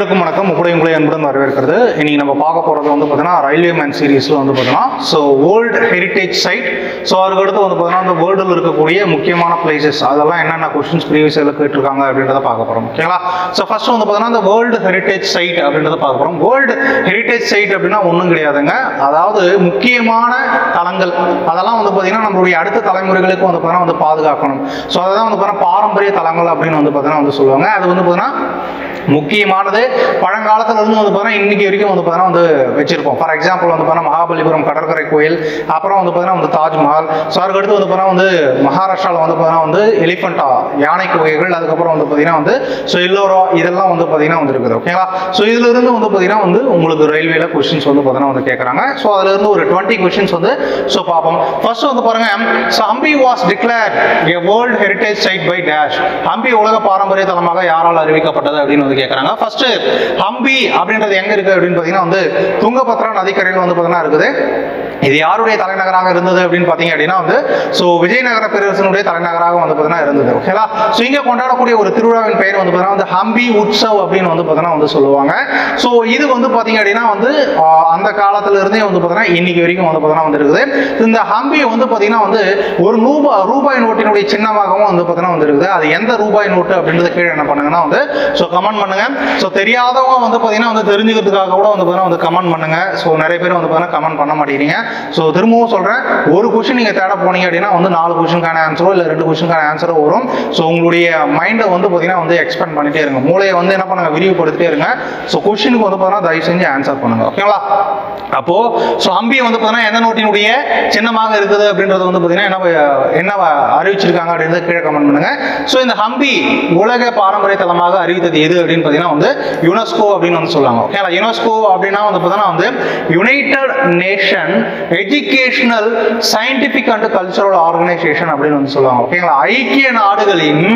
அனைவருக்கும் வணக்கம். உங்களை அன்புடன் வரவேற்கிறது. இன்னைக்கு நம்ம பார்க்க போறது வந்து பார்த்தீங்கன்னா ரயில்வே மேன் சீரீஸ்ல வந்து பார்த்தீங்கன்னா வேர்ல்டு ஹெரிட்டேஜ் சைட். அதுக்கடுத்து வந்து பார்த்தீங்கன்னா அந்த வேர்ல்டில் இருக்கக்கூடிய முக்கியமான பிளேசஸ் அதெல்லாம் என்னென்ன கொஸ்டின்ஸ் ப்ரீவியஸ் எல்லாம் கேட்டிருக்காங்க அப்படின்றத பார்க்க போறோம். ஓகேங்களா? ஃபர்ஸ்ட் வந்து பார்த்தீங்கன்னா அந்த வேர்ல்டு ஹெரிட்டேஜ் சைட் அப்படின்றத பார்க்க போறோம். வேர்ல்டு ஹெரிட்டேஜ் சைட் அப்படின்னா ஒன்றும் கிடையாதுங்க. அதாவது முக்கியமான தலங்கள் அதெல்லாம் வந்து பார்த்தீங்கன்னா நம்மளுடைய அடுத்த தலைமுறைகளுக்கு வந்து பார்த்தீங்கன்னா வந்து பாதுகாக்கணும். அதான் வந்து பார்த்தீங்கன்னா பாரம்பரிய தலங்கள் அப்படின்னு வந்து பார்த்தீங்கன்னா வந்து சொல்லுவாங்க. அது வந்து பார்த்தீங்கன்னா முக்கியமானது பழங்காலத்துல இருந்து வந்து பார்த்தீங்கன்னா இன்னைக்கு வரைக்கும் வந்து பார்த்தீங்கன்னா வந்து வச்சிருப்போம். ஃபார் எக்ஸாம்பிள் வந்து பார்த்தீங்கன்னா மகாபலிபுரம் கடற்கரை கோயில், அப்புறம் வந்து பார்த்தீங்கன்னா வந்து தாஜ்மஹால். அதுக்கடுத்து வந்து பார்த்தீங்கன்னா வந்து மகாராஷ்டிராவில் வந்து பார்த்தீங்கன்னா வந்து எலிஃபண்டா யானை குகைகள், அதுக்கப்புறம் வந்து பார்த்தீங்கன்னா வந்து எல்லோரா இதெல்லாம் வந்து பார்த்தீங்கன்னா வந்து இருக்குது. ஓகேங்களா? இதுல இருந்து வந்து பார்த்தீங்கன்னா வந்து உங்களுக்கு ரயில்வேல கொஸ்டின்ஸ் வந்து பார்த்தீங்கன்னா வந்து கேட்கறாங்க. அதுல இருந்து ஒரு 20 கொஸ்டின்ஸ் வந்து பார்ப்போம். ஃபர்ஸ்ட் வந்து பாருங்க, Hampi was declared a world heritage site by dash. Hampi உலக பாரம்பரிய தலமாக யாரால் அறிவிக்கப்பட்டது அப்படின்னு வந்து கேட்கறாங்க. ஃபர்ஸ்ட் ஹம்பி அப்படின்றது எங்க இருக்கு அப்படின்னு பாத்தீங்கன்னா வந்து துங்கபத்ரா நதிக்கரையில் வந்து பாத்தீங்கன்னா இருக்குது. இது யாருடைய தலைநகராக இருந்தது அப்படின்னு பாத்தீங்க அப்படின்னா வந்து விஜயநகர பேரரசனுடைய தலைநகராக வந்து பாத்தீங்கன்னா இருந்தது. ஓகேங்களா? இங்க கொண்டாடக்கூடிய ஒரு திருவிழாவின் பெயர் வந்து பாத்தீங்கன்னா வந்து ஹம்பி உற்சவ் அப்படின்னு வந்து பாத்தீங்கன்னா வந்து சொல்லுவாங்க. இது வந்து பாத்தீங்க அப்படின்னா வந்து அந்த காலத்துல இருந்தே வந்து பாத்தீங்கன்னா இன்னைக்கு வரைக்கும் வந்து பாத்தீங்கன்னா வந்து இருக்குது. இந்த ஹம்பி வந்து பாத்தீங்கன்னா வந்து ஒரு ரூபாய் நோட்டினுடைய சின்னமாகவும் வந்து பாத்தீங்கன்னா வந்து இருக்குது. அது எந்த ரூபாய் நோட்டு அப்படின்றது கீழே என்ன பண்ணுங்கன்னா வந்து கமெண்ட் பண்ணுங்க. தெரியாதவங்க வந்து பாத்தீங்கன்னா வந்து தெரிஞ்சுக்கிறதுக்காக கூட வந்து பாத்தீங்கன்னா வந்து கமெண்ட் பண்ணுங்க. நிறைய பேர் வந்து பாத்தீங்கன்னா கமெண்ட் பண்ண மாட்டேங்கிறீங்க. திரும்பவும் சொல்றேன், ஒரு क्वेश्चन நீங்க தேட போனீங்க அப்படின்னா வந்து 4 क्वेश्चनக்கான ஆன்சரோ இல்ல 2 क्वेश्चनக்கான ஆன்சரோ வரும். உங்களுடைய மைண்டை வந்து பாத்தீங்கன்னா வந்து எக்ஸ்பேண்ட் பண்ணிட்டே இருங்க. மூளையை வந்து என்ன பண்ணுங்க, விரிவுபடுத்திட்டே இருங்க. क्वेश्चनக்கு வந்து பாத்தீங்கன்னா தயவு செஞ்சு ஆன்சர் பண்ணுங்க. ஓகேங்களா? அப்போ ஹம்பி வந்து பாத்தீங்கன்னா எந்த நோட்டினுடைய சின்னமாக இருக்குது அப்படின்றது வந்து பாத்தீங்கன்னா என்ன அறிவிச்சிருக்காங்க அப்படின்றத கீழே கமெண்ட் பண்ணுங்க. இந்த ஹம்பி உலக பாரம்பரிய தலமாக அறிவித்தது எது அப்படின்னு பாத்தீங்கன்னா வந்து யுனெஸ்கோ அப்படின்னு வந்து சொல்லுவாங்க. ஓகேங்களா? யுனெஸ்கோ அப்படின்னா வந்து பாத்தீங்கன்னா வந்து united nation educational scientific and cultural organisation அப்படின்னு வந்து சொல்லுவாங்க. ஓகேங்களா? ஐக்கிய நாடுகளின்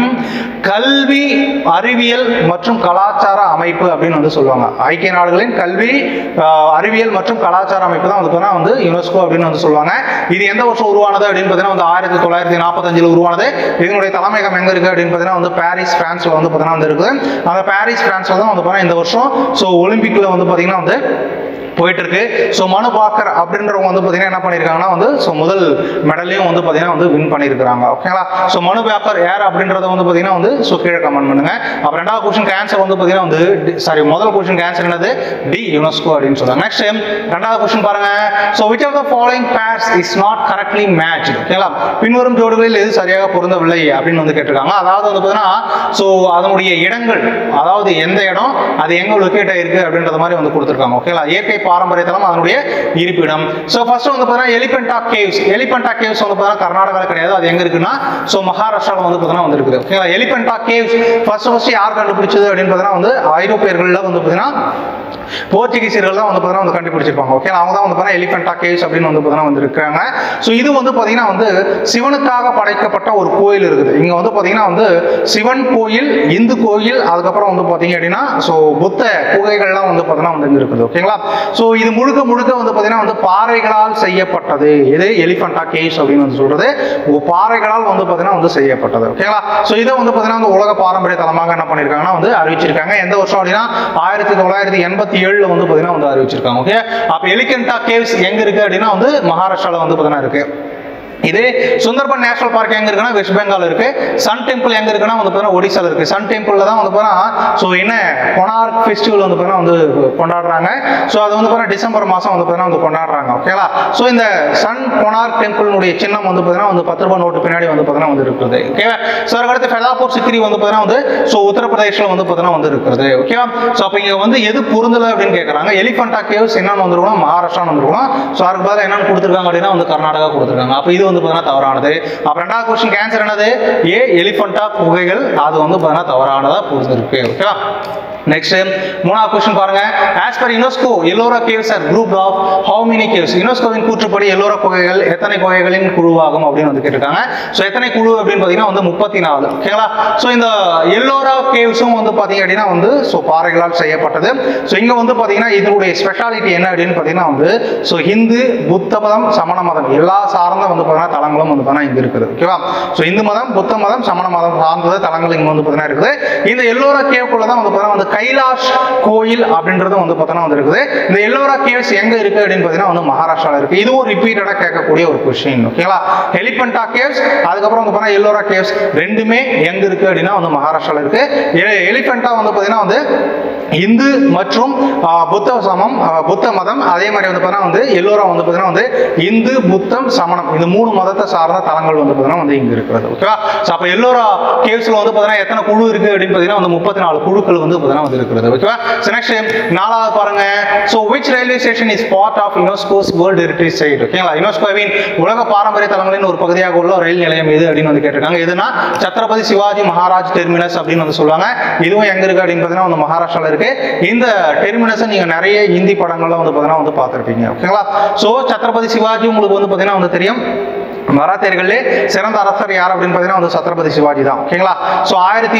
கல்வி அறிவியல் மற்றும் கலாச்சார அமைப்பு அப்படின்னு வந்து சொல்லுவாங்க. ஐக்கிய நாடுகளின் கல்வி அறிவியல் மற்றும் கலாச்சார அமைப்பு தான் வந்து யுனெஸ்கோ அப்படின்னு வந்து சொல்லுவாங்க. இது எந்த வருஷம் உருவானது அப்படின்னு பாத்தீங்கன்னா வந்து 1945 உருவானது. இதனுடைய தலைமையகம் எங்க இருக்கு அப்படின்னு பாத்தீங்கன்னா வந்து பாரிஸ் பிரான்ஸ்ல வந்து பாத்தீங்கன்னா வந்து இருக்குது. அந்த பாரிஸ் பிரான்ஸ்ல தான் வந்து பாத்தீங்கன்னா இந்த வருஷம் ஒலிம்பிக்ல வந்து பாத்தீங்கன்னா வந்து போயிட்டு இருக்கு. மனு பாக்கர் அப்படின்றவங்க வந்து பாத்தீங்கன்னா என்ன பண்ணிருக்காங்கன்னா வந்து முதல் மெடலையும் வந்து பாத்தீங்கன்னா வந்து வின் பண்ணிருக்காங்க. ஓகேங்களா? மனு பாக்கர் யார் அப்படின்றத வந்து பாத்தீங்கன்னா வந்து கீழே கமெண்ட் பண்ணுங்க. அப்புறம் ரெண்டாவது क्वेश्चन ஆன்சர் வந்து பாத்தீங்கன்னா வந்து முதல் क्वेश्चन ஆன்சர் என்னது? டி யுனெஸ்கோ அப்படின்னு சொல்றாங்க. நெக்ஸ்ட் ரெண்டாவது क्वेश्चन பாருங்க. which of the following pairs is not correctly matched? ஓகேங்களா? பின்வரும் ஜோடிகளில் எது சரியாக பொருந்தவில்லை அப்படின்னு வந்து கேட்டிருக்காங்க. அதாவது வந்து பாத்தீங்கன்னா அதனுடைய இடங்கள், அதாவது எந்த இடம் அது எங்க லொகேட் ஆயிருக்கு அப்படின்ற மாதிரி வந்து கொடுத்திருக்காங்க. ஓகேங்களா? இயற்கை பாரம்பரிய தலம் அதனுடைய இருப்பிடம். ஃபர்ஸ்ட் வந்து பாத்தீங்கன்னா எலிபெண்டா கேவ்ஸ். எலிபெண்டா கேவ்ஸ் வந்து பாத்தீங்கன்னா கர்நாடகால கிடையாது. அது எங்க இருக்குன்னா மகாராஷ்டிரால வந்து பாத்தீங்கன்னா வந்து இருக்குது. ஓகேங்களா? எலிபெண்டா கேவ்ஸ் ஃபர்ஸ்ட் யார் கண்டுபிடிச்சது அப்படின்னு பாத்தீங்கன்னா வந்து ஐரோப்பியர்கள்ல வந்து பாத்தீங்கன்னா போர்ச்சுகீசியர்கள் தான் வந்து பாத்தீங்கன்னா வந்து கண்டுபிடிச்சிருப்பாங்க. ஓகே, அவங்க தான் வந்து பாத்தீங்கன்னா எலிபெண்டா கேவ்ஸ் அப்படின்னு வந்து பாத்தீங்கன்னா வந்து இருக்காங்க. இது வந்து பாத்தீங்கன்னா வந்து சிவனுக்காக படைக்கப்பட்ட ஒரு கோயில் இருக்குது. இங்க வந்து பாத்தீங்கன்னா வந்து சிவன் கோயில், இந்து கோயில், அதுக்கப்புறம் வந்து பாத்தீங்க அப்படின்னா புத்த குகைகள்லாம் வந்து பாத்தீங்கன்னா வந்து இருக்குது. ஓகேங்களா? இது முழுக்க வந்து பாத்தீங்கன்னா வந்து பாறைகளால் செய்யப்பட்டது. இது எலிபெண்டா கேவ்ஸ் அப்படின்னு வந்து சொல்றது பாறைகளால் வந்து பாத்தீங்கன்னா வந்து செய்யப்பட்டது. ஓகேங்களா? இதை வந்து பாத்தீங்கன்னா வந்து உலக பாரம்பரிய தலமாக என்ன பண்ணிருக்காங்கன்னா வந்து அறிவிச்சிருக்காங்க. எந்த வருஷம் அப்படின்னா 1987 வந்து பாத்தீங்கன்னா வந்து அறிவிச்சிருக்காங்க. ஓகே, அப்ப எலிபெண்டா கேவ்ஸ் எங்க இருக்கு அப்படின்னா வந்து மகாராஷ்டிரால வந்து பாத்தீங்கன்னா இருக்கு. இது சுந்தர்பன் நேஷனல் பார்க் எங்க இருக்குன்னா வெஸ்ட் பெங்கால் இருக்கு. சன் டெம்பிள் எங்க இருக்குன்னா வந்து பாத்தீங்கன்னா ஒடிசால இருக்கு. சன் டெம்பிள்ல தான் வந்து பாத்தீங்கன்னா என்ன கொனார்க் ஃபெஸ்டிவல் வந்து பாத்தீங்கன்னா வந்து கொண்டாடுறாங்க. அது வந்து பாத்தீங்கன்னா டிசம்பர் மாசம் வந்து பாத்தீங்கன்னா வந்து கொண்டாடுறாங்க. ஓகேங்களா? இந்த சன் கொனார்க் டெம்பிள்னுடைய சின்னம் வந்து பாத்தீங்கன்னா வந்து 10 ரூபாய் நோட்டு பின்னாடி வந்து பாத்தீங்கன்னா வந்து இருக்குது. ஓகேவா? அடுத்து ஃபெதாபூர் சிக்ரி வந்து பாத்தீங்கன்னா வந்து உத்தரப்பிரதேஷ்ல வந்து பாத்தீங்கன்னா வந்து இருக்குது. ஓகேவா? அப்ப இங்க வந்து எது பொருந்தல அப்படின்னு கேக்குறாங்க. எலிபெண்டா கேவ்ஸ் என்னன்னு வந்துருக்கணும், மகாராஷ்டிரா வந்துருக்கணும். அதுக்கு பதிலா என்னன்னு கொடுத்துருக்காங்க அப்படின்னா வந்து கர்நாடகா கொடுத்துருக்காங்க. அப்ப இது வந்து தவறானது. அப்புறம் ரெண்டாவது क्वेश्चन ஆன்சர் என்னது? ஏ எலிபெண்டா குகைகள், அது வந்து தவறானதா புரிஞ்சிருக்கு. ஓகேவா? நெக்ஸ்ட் மூணாவது क्वेश्चन பாருங்க. as per UNESCO Ellora caves are grouped of how many caves? யுனெஸ்கோவின் கூற்றுப்படி எல்லோரா குகைகள் எத்தனை குகைகளின் குழுவாகும் அப்படின்னு வந்து கேட்டிருக்காங்க. எத்தனை குழு அப்படின்னு பாத்தீங்கன்னா வந்து 34. ஓகேங்களா? இந்த எல்லோரா கேவ்ஸும் வந்து பாத்தீங்க அப்படின்னா வந்து பாறைகளால் செய்யப்பட்டது. இங்க வந்து பாத்தீங்கன்னா இதனுடைய ஸ்பெஷாலிட்டி என்ன அப்படின்னு பாத்தீங்கன்னா வந்து ஹிந்து, புத்த மதம், சமண மதம் எல்லா சார்ந்த வந்து பாத்தீங்கன்னா தலங்களும் வந்து பாத்தீங்கன்னா இங்க இருக்குது. ஓகேவா? இந்து மதம், புத்த மதம், சமண மதம் சார்ந்த தலங்கள் இங்க வந்து பாத்தீங்கன்னா இருக்குது. இந்த எல்லோரா கேவ்க்குள்ள தான் வந்து பாத்தீங்கன்னா வந்து கைலாஷ் கோயில் அப்படின்றது வந்து பார்த்தோன்னா வந்து இருக்குது. இந்த எல்லோரா கேவ்ஸ் எங்க இருக்கு அப்படின்னு பார்த்தீங்கன்னா வந்து மகாராஷ்டிரால இருக்கு. இதுவும் ரிப்பீட்டடா கேட்கக்கூடிய ஒரு கொஸ்டின். ஓகேங்களா, எலிபென்டா கேவ்ஸ் அதுக்கப்புறம் வந்து பார்த்தா எல்லோரா கேவ்ஸ் ரெண்டுமே எங்க இருக்கு அப்படின்னா வந்து மகாராஷ்டிரால இருக்கு. எலிபென்டா வந்து பார்த்தீங்கன்னா வந்து இந்து மற்றும் புத்த மதம், அதே மாதிரி வந்து பார்த்தீங்கன்னா வந்து எல்லோரா வந்து பார்த்தீங்கன்னா வந்து இந்து புத்தம் சமணம் இந்த மூணு மதத்தை சார்ந்த தலங்கள் வந்து பார்த்தீங்கன்னா வந்து இங்க இருக்கிறது. ஓகேவா, ஸோ அப்போ எல்லோரா கேவ்ஸ்ல வந்து பார்த்தீங்கன்னா எத்தனை குழு இருக்கு அப்படின்னு பார்த்தீங்கன்னா வந்து 34 குழுக்கள் வந்து பார்த்தீங்கன்னா வந்து இருக்கிறது. ஓகேவா, ஸோ நெக்ஸ்ட் நாலாவது பாருங்க. So which railway station is part of UNESCO's World Heritage Site? ஓகேங்களா, யுனெஸ்கோவின் உலக பாரம்பரிய தலங்களின் ஒரு பகுதியாக உள்ள ரயில் நிலையம் எது அப்படின்னு வந்து கேட்டிருக்காங்க. எதுனா சத்ரபதி சிவாஜி மகாராஜ் டெர்மினஸ் அப்படின்னு வந்து சொல்லுவாங்க. இதுவும் எங்க இருக்கு அப்படின்னு பார்த்தீங்கன்னா வந்து மகாராஷ்டிரால இருக்கு. இந்த டெர்மினஸ் நீங்க நிறைய ஹிந்தி படங்கள்ல வந்து பார்த்தீங்கன்னா வந்து பார்த்திருப்பீங்க. ஓகேங்களா, ஸோ சத்ரபதி சிவாஜி உங்களுக்கு வந்து பார்த்தீங்கன்னா வந்து தெரியும். மராத்தியர்களே சிறந்த அரசர் யார் அப்படின்னு பார்த்தீங்கன்னா வந்து சத்ரபதி சிவாஜி தான். ஓகேங்களா, ஸோ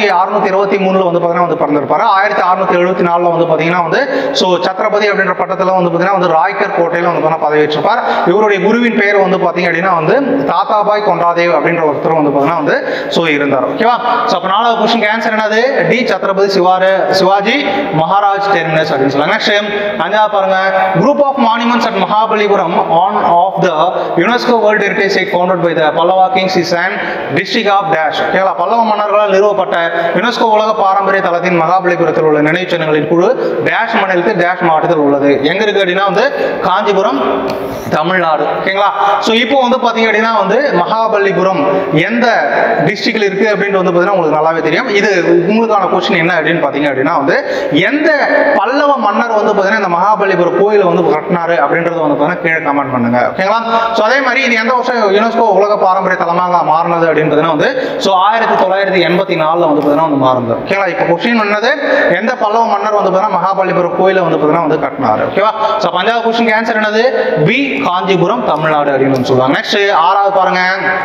1623 வந்து பார்த்தீங்கன்னா வந்து பிறந்திருப்பாரு. 1674 வந்து பார்த்தீங்கன்னா வந்து ஸோ சத்ரபதி அப்படின்ற பட்டத்தில் வந்து பார்த்தீங்கன்னா வந்து ராய்கர் கோட்டையில் வந்து பார்த்தீங்கன்னா பதவி ஏற்றிருப்பார். இவருடைய குருவின் பெயர் வந்து பார்த்தீங்க அப்படின்னா வந்து தாத்தாபாய் கொன்ராதேவ் அப்படின்ற ஒருத்தர் வந்து பார்த்தீங்கன்னா வந்து ஸோ இருந்தார். ஓகேவா, ஸோ அப்போ நாலாவது கொஸ்டின் ஆன்சர் என்னது? டி சத்ரபதி சிவாஜி மகாராஜ் டெர்மினஸ் அப்படின்னு சொல்லுவாங்க. நெக்ஸ்ட் அஞ்சாவது பாருங்க. Group of monuments at Mahabalipuram on of the UNESCO world heritage site founded by the Pallava kings is an district of dash. Kerala Pallava மன்னர்களால் நிறுவப்பட்ட யுனெஸ்கோ உலக பாரம்பரிய தலத்தின் மகாபலிபுரத்தில் உள்ள நினைவுச் சின்னங்களின் குழு டேஷ் மாநிலத்தில் டேஷ் மாவட்டத்தில் உள்ளது. எங்க இருக்கு அப்படின்னா வந்து காஞ்சிபுரம், தமிழ்நாடு. ஓகேங்களா, ஸோ இப்போ வந்து பாத்தீங்க அப்படின்னா வந்து மகாபலிபுரம் எந்த டிஸ்ட்ரிக்ட்ல இருக்கு அப்படின்னு வந்து பாத்தீங்கன்னா உங்களுக்கு நல்லாவே தெரியும். இது உங்களுக்கான கொஸ்டின் என்ன அப்படின்னு பாத்தீங்க அப்படின்னா வந்து எந்த பல்லவ மன்னர் வந்து பாத்தீங்கன்னா இந்த மகாபலிபுரம் கோயிலை வந்து கட்டினாரு அப்படின்றது வந்து பாத்தீங்கன்னா கீழே கமெண்ட் பண்ணுங்க. ஓகேங்களா, ஸோ அதே மாதிரி இது எந்த வருஷம் யுனெஸ்கோ உலக பாரம்பரிய தலமாக மாறினது அப்படின்னு பார்த்தீங்கன்னா வந்து ஸோ 1984 வந்து பார்த்தீங்கன்னா வந்து மாறுது. ஓகேவா, இப்போ கொஸ்டின் என்னது? எந்த பல்லவ மன்னர் வந்து பார்த்தீங்கன்னா மகாபலிபுரம் கோயிலை வந்து பார்த்தீங்கன்னா வந்து கட்டினாரு. ஓகேவா, ஸோ பஞ்சாவது கொஸ்டின் ஆன்சர் என்னது? பி காஞ்சிபுரம், தமிழ்நாடு அப்படின்னு சொல்லுவாங்க. நெக்ஸ்ட் ஆறாவது பாருங்க.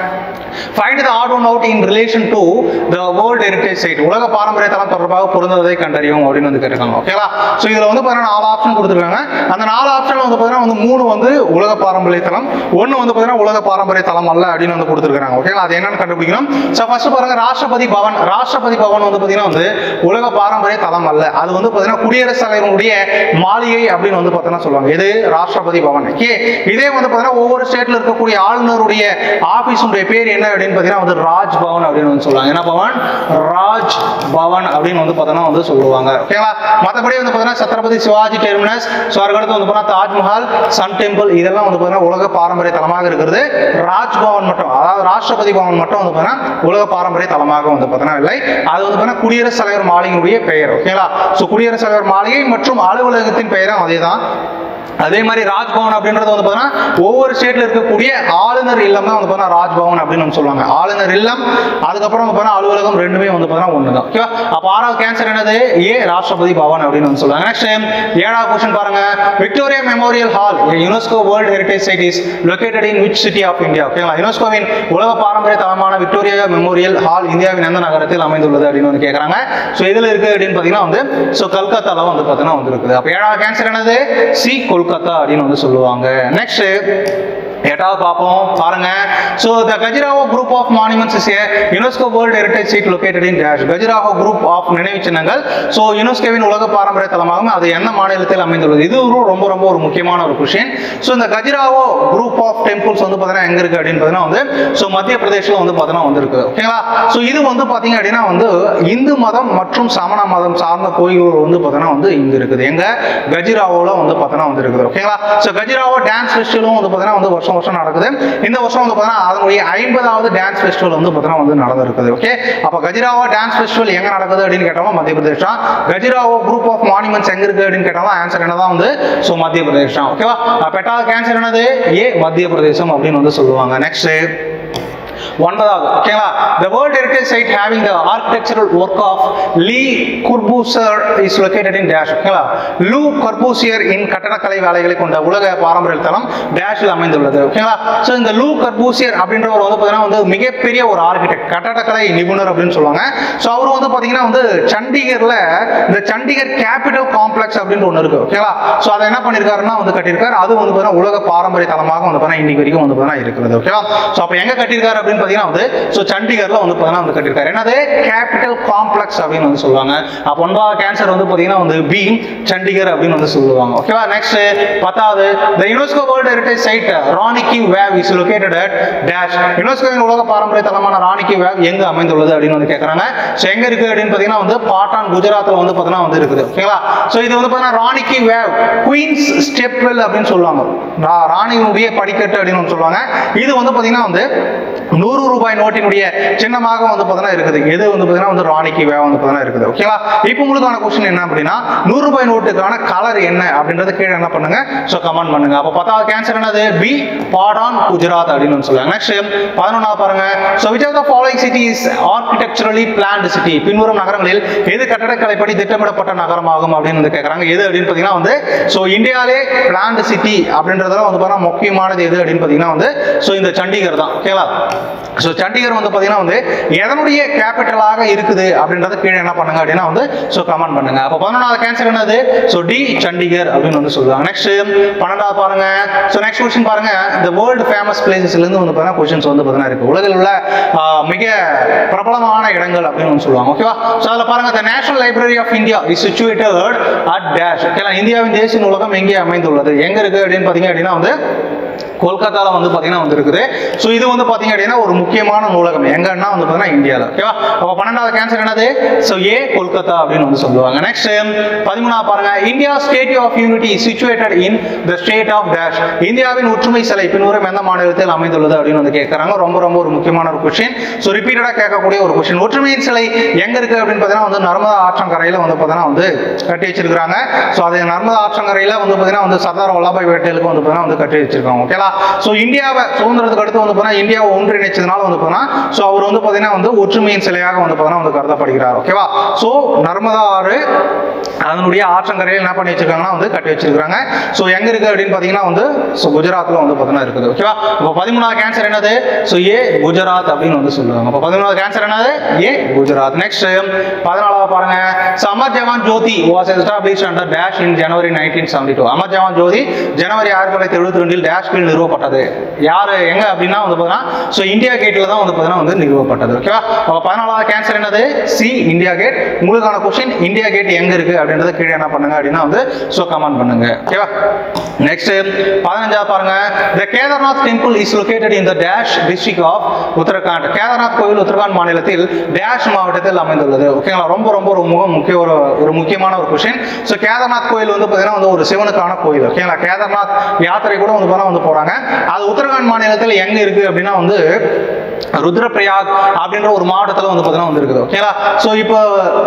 Find the odd one out in relation to the World Heritage Site. உலக பாரம்பரிய தலம் தொடர்பாக பொருந்ததை கண்டறியும் அப்படின்னு வந்து கேட்டிருக்காங்க. ஓகேவா, ஸோ இதில் வந்து பார்த்தீங்கன்னா 4 ஆப்ஷன் கொடுத்துருக்காங்க. அந்த 4 ஆப்ஷன்ல வந்து பார்த்தீங்கன்னா வந்து 3 வந்து உலக பாரம்பரிய தலம், 1 வந்து பார்த்தீங்கன்னா உலக பாரம்பரிய தலம் அல்ல அப்படின்னு வந்து கொடுத்துருக்காங்க. ஓகேங்களா, அது என்னன்னு கண்டுபிடிக்கணும். ஸோ ஃபர்ஸ்ட் பாருங்க, ராஷ்டிரபதி பவன். ராஷ்டிரபதி பவன் வந்து பார்த்தீங்கன்னா வந்து உலக பாரம்பரிய தலம் அல்ல. அது வந்து பார்த்தீங்கன்னா குடியரசுத் தலைவருடைய மாளிகை அப்படின்னு வந்து பார்த்தீங்கன்னா சொல்லுவாங்க. இது ராஷ்டிரபதி பவன். ஓகே, இதே வந்து பார்த்தீங்கன்னா ஒவ்வொரு ஸ்டேட்ல இருக்கக்கூடிய ஆளுநருடைய ஆபீஸுடைய பேர் என்ன அப்படின்னு பார்த்தீங்கன்னா வந்து ராஜ் பவன் அப்படின்னு வந்து சொல்லுவாங்க. என்ன பவன்? ராஜ் பவன் அப்படின்னு வந்து பார்த்தீங்கன்னா வந்து சொல்லுவாங்க. ஓகேங்களா, மற்றபடி வந்து பார்த்தீங்கன்னா சத்ரபதி சிவாஜி டெர்மினஸ், ஸோ அதுக்கடுத்து வந்து பார்த்தீங்கன்னா தாஜ்மஹால், சன் டெம்பிள் இதெல்லாம் வந்து பார்த்தீங்கன்னா உலக பாரம்பரிய தலமாக இருக்கிறது. ராஜ்பவன் மட்டும், அதாவது ராஷ்டிரபதி பவன் மட்டும் வந்து பார்த்தீங்கன்னா உலக பாரம்பரிய தலமாக வந்து பார்த்தீங்கன்னா இல்லை. அது வந்து பார்த்தீங்கன்னா குடியரசுத் தலைவர் மாளிகையுடைய பெயர். ஓகேங்களா, ஸோ குடியரசுத் தலைவர் மாளிகை மற்றும் அலுவலகத்தின் பெயரும் அதே தான். அதே மாதிரி ராஜ்பவன் அப்படின்றது வந்து பார்த்தீங்கன்னா ஒவ்வொரு ஸ்டேட்ல இருக்கக்கூடிய ஆளுநர் இல்லம் தான் வந்து பார்த்தீங்கன்னா ராஜ்பவன் அப்படின்னு நம்ம சொல்லுவாங்க. ஆளுநர் இல்லம் அதுக்கப்புறம் வந்து பார்த்தீங்கன்னா அலுவலகம் ரெண்டுமே வந்து பார்த்தீங்கன்னா ஒன்று தான். ஓகேவா, அப்போ ஆறாவது கேன்சர் என்னது? ஏ ராஷ்டிரபதி பவன் அப்படின்னு வந்து சொல்லுவாங்க. நெக்ஸ்ட் ஏழாவது கொஸ்டின் பாருங்க. Victoria memorial hall UNESCO world heritage site is located in which city of India? ஓகேங்களா, யுனெஸ்கோவின் உலக பாரம்பரிய தலமான விக்டோரியா மெமோரியல் ஹால் இந்தியாவின் எந்த நகரத்தில் அமைந்துள்ளது அப்படின்னு வந்து கேட்குறாங்க. ஸோ இதில் இருக்கு அப்படின்னு பார்த்தீங்கன்னா வந்து ஸோ கல்கத்தால வந்து பார்த்தீங்கன்னா வந்து இருக்குது. அப்போ ஏழாவது கேன்சர் என்னது? சி கொல்கத்தா அப்படின்னு வந்து சொல்லுவாங்க. நெக்ஸ்ட் எட்டாவது பார்ப்போம் பாருங்க. So the Khajuraho group of monuments is a UNESCO World Heritage Site located in dash. Khajuraho group of நினைவு சின்னங்கள் ஸோ யுனெஸ்கோவின் உலக பாரம்பரிய தலமாகும். அது எந்த மாநிலத்தில் அமைந்துள்ளது? இது ரொம்ப ரொம்ப ஒரு முக்கியமான ஒரு கொஸ்டின். ஸோ இந்த கஜுராஹோ குரூப் ஆஃப் டெம்பிள்ஸ் வந்து பார்த்தீங்கன்னா எங்க இருக்கு அப்படின்னு பார்த்தீங்கன்னா வந்து ஸோ மத்திய பிரதேசில் வந்து பார்த்தீங்கன்னா வந்துருக்கு. ஓகேங்களா, ஸோ இது வந்து பார்த்தீங்க அப்படின்னா வந்து இந்து மதம் மற்றும் சமண மதம் சார்ந்த கோயில்கள் வந்து பார்த்தீங்கன்னா வந்து இங்க இருக்குது. எங்க கஜுராஹோல வந்து பார்த்தீங்கன்னா வந்து இருக்குது. ஓகேங்களா, ஸோ கஜுராஹோ டான்ஸ் ஃபெஸ்டிவலும் வந்து பார்த்தீங்கன்னா வந்து வருஷம் நடக்குது. இந்த வருஷம் வந்து பார்த்தீங்கன்னா அதனுடைய 50வது டான்ஸ் ஃபெஸ்டிவல் வந்து பார்த்தீங்கன்னா வந்து நடந்திருக்குது. ஓகே, அப்ப கஜுராஹோ டான்ஸ் ஃபெஸ்டிவல் எங்க நடக்குது அப்படின்னு கேட்டாலும் மத்திய பிரதேஷ் தான். கஜுராஹோ குரூப் ஆஃப் மானுமெண்ட்ஸ் எங்க இருக்கு அப்படின்னு கேட்டாலும் ஆன்சர் என்னதான் வந்து ஸோ மத்திய பிரதேஷ் தான். ஓகேவா, பெட்டாவது ஆன்சர் என்னது? ஏ மத்திய பிரதேசம் அப்படின்னு வந்து சொல்லுவாங்க. நெக்ஸ்ட் ஒன்பதாவது. ஓகேங்களா, the World Heritage Site having the architectural work of Le Corbusier is located in dash. ஓகேங்களா, லூ கர்பூசியர் இன் கட்டடக்கலை வேலைகளை கொண்ட உலக பாரம்பரிய தலம் டேஷில் அமைந்துள்ளது. ஓகேங்களா, ஸோ இந்த லூ கர்பூசியர் அப்படின்றவர் வந்து பார்த்தீங்கன்னா வந்து மிகப்பெரிய ஒரு ஆர்கிடெக்ட், கட்டடக்கலை நிபுணர் அப்படின்னு சொல்லுவாங்க. ஸோ அவர் வந்து பார்த்தீங்கன்னா வந்து சண்டிகர்ல இந்த சண்டிகர் கேபிட்டல் காம்ப்ளெக்ஸ் அப்படின்னு ஒன்று இருக்கு. ஓகேங்களா, ஸோ அதை என்ன பண்ணியிருக்காருன்னா வந்து கட்டியிருக்காரு. அது வந்து பார்த்தீங்கன்னா உலக பாரம்பரிய தலமாக வந்து பார்த்தீங்கன்னா இன்னைக்கு வரைக்கும் வந்து பார்த்தீங்கன்னா இருக்கிறது. ஓகேவா, ஸோ அப்போ எங்க கட்டியிருக்காரு அப்படின்னு பார்த்தீங்கன்னா வந்து ஸோ சண்டிகர்ல வந்து பார்த்தீங்கன்னா வந்து கட்டியிருக்காரு. என்னது கேபிட்டல் காம்ப்ளெக்ஸ் அப்படின்னு வந்து சொல்லுவாங்க. அப்போ 9வது ஆன்சர் வந்து பார்த்தீங்கன்னா வந்து பி சண்டிகர் அப்படின்னு வந்து சொல்லுவாங்க. ஓகேவா. நெக்ஸ்ட் 10வது the UNESCO World Heritage Site Rani ki Vav is located at dash. யுனெஸ்கோவின் உலக பாரம்பரிய தலமான ராணி கி வேவ் எங்க அமைந்துள்ளது அப்படின்னு வந்து கேட்கறாங்க. ஸோ எங்க இருக்கு அப்படின்னு பார்த்தீங்கன்னா வந்து பாட்டான் குஜராத்ல வந்து பார்த்தீங்கன்னா வந்து இருக்குது. ஓகேங்களா. ஸோ இது வந்து பார்த்தீங்கன்னா ராணி கி வேவ் குயின்ஸ் ஸ்டெப்வெல் அப்படின்னு சொல்லுவாங்க. ராணியினுடைய படிக்கட்டு அப்படின்னு சொல்லுவாங்க. இது வந்து பார்த்தீங்கன்னா வந்து 100 ரூபாய் நோட்டினுடைய சின்னமாக வந்து பார்த்தீங்கன்னா இருக்குது. எது வந்து பார்த்தீங்கன்னா வந்து ராணி கி வேவ் வந்து பார்த்தீங்கன்னா இருக்குது. ஓகேங்களா. இப்போ உங்களுக்கான क्वेश्चन என்ன அப்படின்னா 100 ரூபாய் நோட்டுக்கான கலர் என்ன அப்படின்றது கீழே என்ன பண்ணுங்க சோ கமெண்ட் பண்ணுங்க. அப்ப 10வது ஆன்சர் என்னது பி பாடான் குஜராத் அப்படின்னு சொல்லுவாங்க. நெக்ஸ்ட் 11வது பாருங்க. So which of the following city is architecturally planned city? பின்வரும் நகரங்களில் எது கட்டடக்கலைப்படி திட்டமிடப்பட்ட நகரமாகும் அப்படின்னு வந்து கேக்குறாங்க. எது அப்படின்னு பாத்தீங்கன்னா வந்து சோ இந்தியாவிலே planned city அப்படின்றதுல வந்து பாத்தீங்கன்னா முக்கியமானது எது அப்படின்னு பாத்தீங்கன்னா வந்து சோ இந்த சண்டிகர் தான். ஓகேங்களா. சோ சண்டிகர் வந்து பாத்தீங்கன்னா வந்து எதனுடைய கேபிட்டலாக இருக்குது அப்படின்றது கீழே என்ன பண்ணுங்க அப்படின்னா வந்து சோ கமெண்ட் பண்ணுங்க. அப்ப 11வது ஆன்சர் என்னது சோ டி சண்டிகர் அப்படின்னு வந்து சொல்றாங்க. நெக்ஸ்ட் 12வது பாருங்க. சோ நெக்ஸ்ட் क्वेश्चन பாருங்க. the world famous places ல இருந்து வந்து பாத்தீங்கன்னா क्वेश्चंस வந்து பாத்தீங்கன்னா இருக்கு. உலகில் உள்ள மிக பிரபலமான இடங்கள் அப்படின்னு சொல்லுவாங்க. ஓகேவா. சோ அதுல பாருங்க the national library of india is situated at dash. ஓகேங்களா. இந்தியாவின் தேசிய நூலகம் எங்கே அமைந்துள்ளது? எங்க இருக்கு அப்படின்னு பாத்தீங்க அப்படின்னா வந்து கொல்கத்தால வந்து பாத்தீங்கன்னா வந்து இருக்குது. சோ இது வந்து பாத்தீங்க அப்படின்னா ஒரு முக்கியமான நூலகம் எங்கன்னா வந்து பாத்தீங்கன்னா இந்தியால. ஓகேவா. அப்ப 12வது ஆன்சர் என்னது சோ ஏ கொல்கத்தா அப்படின்னு வந்து சொல்லுவாங்க. நெக்ஸ்ட் 13வது பாருங்க. India statue of unity situated in the state of dash. இந்தியாவின் ஒற்றுமை சிலை பின்வரும் எந்த மாநிலத்தில் அமைந்துள்ளது அப்படின்னு வந்து கேக்குறாங்க. ரொம்ப ரொம்ப ஒரு முக்கியமான ஒரு क्वेश्चन. சோ ரிப்பீட்டடா கேட்கக்கூடிய ஒரு क्वेश्चन. ஒற்றுமையின் சிலை எங்க இருக்கு அப்படின்னு பாத்தீங்கன்னா வந்து நர்மதா ஆற்றங்கரையில வந்து பாத்தீங்கன்னா வந்து கட்டி வச்சிருக்காங்க. சோ அது நர்மதா ஆற்றங்கரையில வந்து பாத்தீங்கன்னா வந்து சர்தார் வல்லபாய் பட்டேலுக்கு வந்து பாத்தீங்கன்னா வந்து கட்டி வச்சிருக்காங்க. ஓகேவா. சோ இந்தியாவை சுதந்திரத்துக்கு அடுத்து வந்து பாத்தீங்கன்னா இந்தியாவை ஒன்றிணைச்சதுனால வந்து பாத்தீங்கன்னா சோ அவர் வந்து பாத்தீங்கன்னா வந்து ஒற்றுமையின் சிலையாக வந்து பாத்தீங்கன்னா வந்து கருதப்படுகிறார். ஓகேவா. சோ நர்மதா ஆறு அதனுடைய ஆற்றங்கரையில் என்ன பண்ணி வச்சிருக்காங்கன்னா வந்து கட்டி வச்சிருக்காங்க. சோ எங்க இருக்கு அப்படின்னு பாத்தீங்கன்னா வந்து சோ குஜராத்ல வந்து பாத்தீங்கன்னா இருக்குது. ஓகேவா. அப்ப 13வது ஆன்சர் என்னது சோ ஏ குஜராத் அப்படின்னு வந்து சொல்லுவாங்க. அப்ப 13வது ஆன்சர் என்னது ஏ குஜராத். நெக்ஸ்ட் 14வது பாருங்க. So Amar Jawan Jyoti was established under dash in January 1972. Amar Jawan Jyoti ஜனவரி 1972 இல் டேஷ் கீழ் நிறுவப்பட்டது. யாரு எங்க அப்படின்னா வந்து பாத்தீங்கன்னா சோ இந்தியா கேட்ல தான் வந்து பாத்தீங்கன்னா வந்து நிறுவப்பட்டது. ஓகேவா. அப்ப 14வது ஆன்சர் என்னது சி இந்தியா கேட். உங்களுக்கான क्वेश्चन இந்தியா கேட் எங்க இருக்கு அப்படின்றத கீழே என்ன பண்ணுங்க அப்படின்னா வந்து சோ கமெண்ட் பண்ணுங்க. ஓகேவா. நெக்ஸ்ட் 15வது பாருங்க. the Kedarnath temple is located in the dash district of Uttarakhand. Kedarnath கோவில் உத்தரகாண்ட் மாநிலத்தில் டேஷ் மாவட்டத்தில் அமைந்துள்ளது. ஓகேங்களா. ரொம்ப ரொம்ப ஒரு முக்கியமான ஒரு क्वेश्चन. சோ கேதார்நாத் கோயில் வந்து பாத்தீங்கன்னா வந்து ஒரு சிவனுக்கான கோயில். ஓகேங்களா. கேதார்நாத் யாத்திரை கூட வந்து போறாங்க. அது உத்தரகாண்ட் மாநிலத்தில் எங்க இருக்கு அப்படின்னா வந்து ருத்ரபிரயாக் அப்படின்ற ஒரு மாவட்டத்தில் வந்து பாத்தீங்கன்னா வந்து இருக்குது. ஓகேங்களா. சோ இப்போ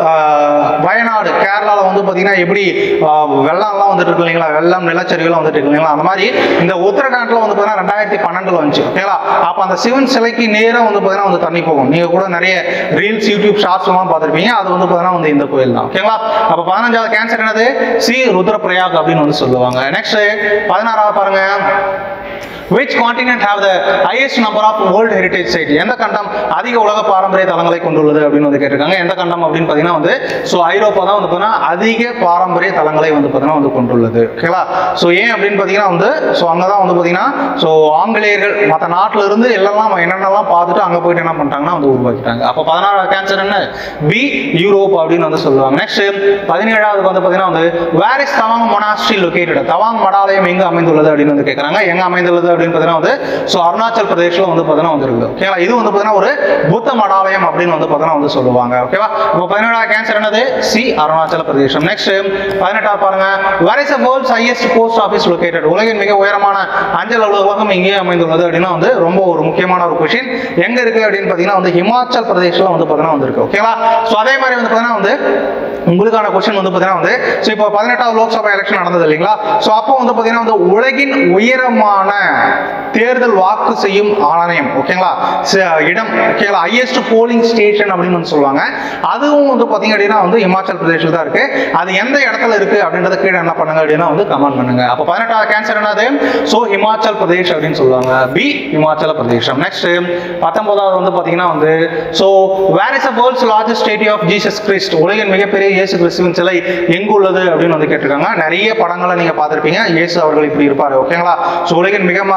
வயநாடு கேரளால வந்து பாத்தீங்கன்னா எப்படி வெள்ளம்லாம் வந்துட்டு இருக்கு இல்லைங்களா, வெள்ளம் நிலச்சரிவுலாம் வந்துட்டு இருக்கு இல்லைங்களா, அந்த மாதிரி இந்த உத்தரகாண்ட்ல வந்து பாத்தீங்கன்னா 2012 வந்துச்சு. ஓகேங்களா. அப்ப அந்த சிவன் சிலைக்கு நேரா வந்து பாத்தீங்கன்னா வந்து தண்ணி போகும். நீங்க கூட நிறைய ரீல்ஸ் யூடியூப் ஷார்ட்ஸ் எல்லாம் பார்த்திருப்பீங்க. அது வந்து பாத்தீங்கன்னா வந்து இந்த கோயில் தான். ஓகேங்களா. அப்ப 15வது ஆன்சர் என்னது சி ருத்ரபிரயாக் அப்படின்னு வந்து சொல்லுவாங்க. நெக்ஸ்ட் 16வது பாருங்க. Which continent have the highest number of World Heritage Sites? எந்த கண்டம் அதிக உலக பாரம்பரிய தலங்களை கொண்டுள்ளது அப்படின்னு வந்து கேட்டிருக்காங்க. எந்த கண்டம் அப்படின்னு பாத்தீங்கன்னா வந்து சோ ஐரோப்பா தான் வந்து பாத்தீங்கன்னா அதிக பாரம்பரிய தலங்களை வந்து பாத்தீங்கன்னா வந்து கொண்டுள்ளது. ஓகேங்களா. சோ ஏன் அப்படின்னு பாத்தீங்கன்னா வந்து சோ அங்கதான் வந்து பாத்தீங்கன்னா சோ ஆங்கிலேயர்கள் மற்ற நாட்டுல இருந்து எல்லாம் என்னென்னலாம் பார்த்துட்டு அங்க போயிட்டு என்ன பண்ணிட்டாங்கன்னா வந்து உருவாக்கிட்டாங்க. அப்ப 16வது ஆன்சர் என்ன பி யூரோப் அப்படின்னு வந்து சொல்லுவாங்க. நெக்ஸ்ட் 17வது வந்து பாத்தீங்கன்னா வந்து where is Tawang monastery located? Tawang மடாலயம் எங்க அமைந்துள்ளது அப்படின்னு வந்து கேட்கறாங்க. எங்க அமைந்துள்ளது அப்படின்னு பாத்தீங்கன்னா வந்து சோ அருணாச்சல் பிரதேஷ்ல வந்து பாத்தீங்கன்னா வந்து இருக்குது. ஓகேங்களா. இது வந்து பாத்தீங்கன்னா ஒரு புத்த மடாலயம் அப்படின்னு வந்து பாத்தீங்கன்னா வந்து சொல்லுவாங்க. ஓகேவா. அப்ப 17வது ஆன்சர் என்னது சி அருணாச்சல பிரதேசம். நெக்ஸ்ட் 18வது பாருங்க. Where is the world's highest post office located? உலகின் மிக உயரமான அஞ்சல் அலுவலகம் எங்கே அமைந்துள்ளது அப்படின்னா வந்து ரொம்ப ஒரு முக்கியமான ஒரு क्वेश्चन. எங்க இருக்கு அப்படின்னு பாத்தீங்கன்னா வந்து ஹிமாச்சல் பிரதேஷ்ல வந்து பாத்தீங்கன்னா வந்து இருக்கு. ஓகேங்களா. சோ அதே மாதிரி வந்து பாத்தீங்கன்னா வந்து உங்களுக்கான क्वेश्चन வந்து பாத்தீங்கன்னா வந்து சோ இப்போ 18வது லோக்சபா எலெக்ஷன் நடந்தது இல்லீங்களா. சோ அப்போ வந்து பாத்தீங்கன்னா வந்து உலகின் உயரமான தேர்தல் வாக்கு செய்யும் ஆணையம். ஓகேங்களா. இடம் ஓகேங்களா. ஹையஸ்ட் போலிங் ஸ்டேஷன் அப்படின்னு வந்து சொல்லுவாங்க. அதுவும் வந்து பாத்தீங்க அப்படின்னா வந்து ஹிமாச்சல் பிரதேஷ்ல தான் இருக்கு. அது எந்த இடத்துல இருக்கு அப்படின்றத கீழே என்ன பண்ணுங்க அப்படின்னா வந்து கமெண்ட் பண்ணுங்க. அப்ப 18வது ஆன்சர் என்னது சோ ஹிமாச்சல் பிரதேஷ் அப்படின்னு சொல்லுவாங்க. பி ஹிமாச்சல பிரதேசம். நெக்ஸ்ட் 19வது வந்து பாத்தீங்கன்னா வந்து so where is the world's largest statue of Jesus Christ? உலகின் மிகப்பெரிய இயேசு கிறிஸ்துவின் சிலை எங்கு உள்ளது அப்படின்னு வந்து கேட்டிருக்காங்க. நிறைய படங்களை நீங்க பார்த்திருப்பீங்க. இயேசு அவர்கள் இப்படி இருப்பாரு. ஓகேங்களா. சோ உலகின் மிக உயரமான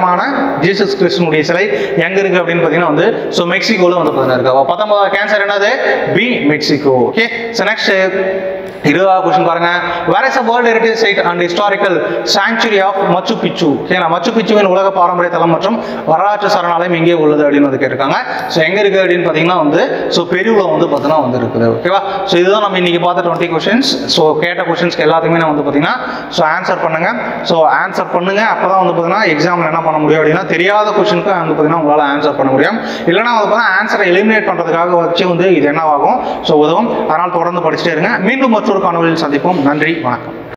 உயரமான ஜீசஸ் கிறிஸ்துனுடைய சிலை எங்க இருக்கு அப்படின்னு பார்த்தீங்கன்னா வந்து ஸோ மெக்சிகோல வந்து பார்த்தீங்கன்னா இருக்கு. 19வது கேன்சர் என்னது? B, Mexico. Okay, so next 20வது கொஸ்டின் பாருங்க. Where is a world heritage site and historical sanctuary of Machu Picchu? ஓகேங்களா, மச்சு பிச்சுவின் உலக பாரம்பரிய தலம் மற்றும் வரலாற்று சரணாலயம் எங்கே உள்ளது அப்படின்னு வந்து கேட்டிருக்காங்க. ஸோ எங்க இருக்கு அப்படின்னு பார்த்தீங்கன்னா வந்து ஸோ பெருவில் வந்து பார்த்தீங்கன்னா வந்து இருக்குது. ஓகேவா, ஸோ இதுதான் நம்ம இன்னைக்கு பார்த்த 20 கொஸ்டின்ஸ். ஸோ கேட்ட கொஸ்டின்ஸ்க்கு எல்லாத்துக்குமே நான் வந்து பார்த்தீங்கன்னா ஸோ ஆன்சர் பண்ணுங்க. ஸோ ஆன்சர் பண்ணுங்க, அப்பதான் வந்து பார்த்தீங்கன்னா எக்ஸாம்ல என்ன பண்ண முடியும் அப்படின்னா தெரியாத கொஸ்டினுக்கு வந்து பார்த்தீங்கன்னா உங்களால் ஆன்சர் பண்ண முடியும். இல்லைன்னா வந்து பார்த்தீங்கன்னா ஆன்சரை எலிமினேட் பண்றதுக்காக வச்சு வந்து இது என்னவாகும் ஸோ உதவும். அதனால் தொடர்ந்து படிச்சுட்டே இருங்க. மீண்டும் மற்றொரு காணொலியில் சந்திப்போம். நன்றி, வணக்கம்.